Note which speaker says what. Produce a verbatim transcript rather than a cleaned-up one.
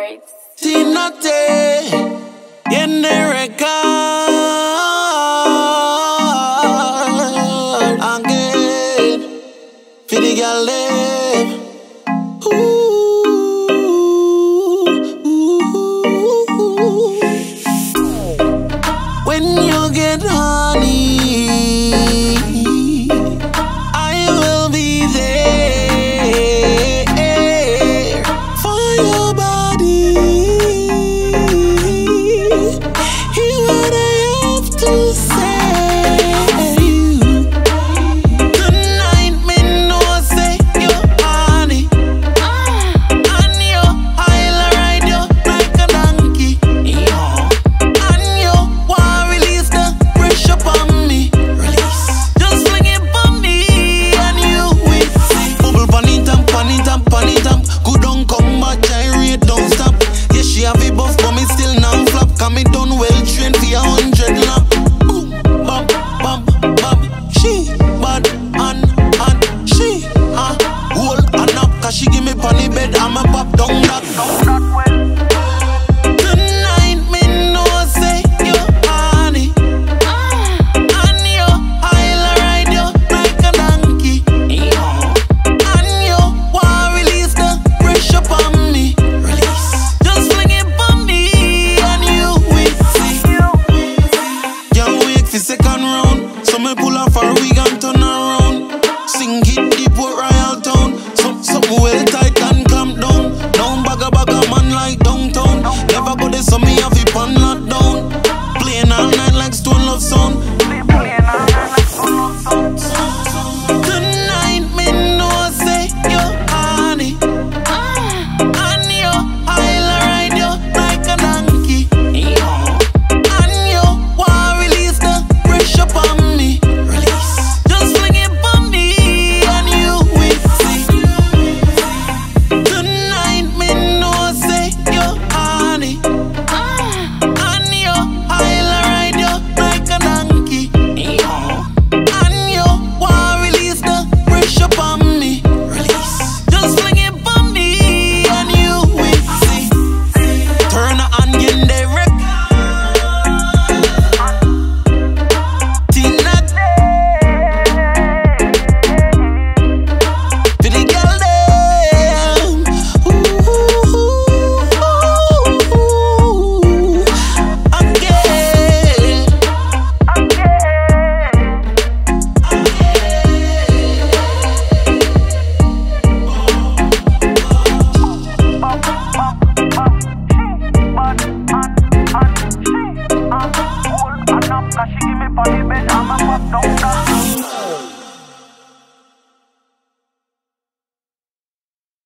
Speaker 1: Records.
Speaker 2: T.Natty, Yhenda Records. Again, for the girl live. Ooh, ooh. When you get honey, I will be there for your body. Hear what I have to say. Tonight, me know say you honey, and you I'll ride you like a donkey, and you want release the pressure upon me. Release, just fling it pon me, and you will see. Bubble pon it and pon it and pon it up. Good don't come back, gyrate don't stop. Yeah, she have a buff, but me still non flop. Cause me done well trained for a hundred lap. Boom, bam, bam, bam. She bad and and she ah hold and up. Cause she give me pon the bed, I'ma pop down that. Tonight me know say you honey, and you I'll ride you like a donkey, and you want release the pressure upon me. Release, just fling it pon me, and you will see. Can't wait for second round, so me pull off her wig and turn around. Sing it deep with Royal Town, some something well tight and clamp down. Down bagga bagga man like downtown. Never go there, so me have it on lockdown. Playing all night like Stone Love Sound. Tonight me know say you honey, and you I'll ride you like a donkey, and you want release the pressure upon me. Release, just fling it pon me, and you will see. Tonight me know say you honey, and you I'll ride you like a donkey, and you want release the pressure upon me. Release, just fling it pon me, and you will see. Turn on Yhenda Records. T.Natty, for the girl them. Ooh, again.
Speaker 3: She give me pon the bed, I'ma pop down that.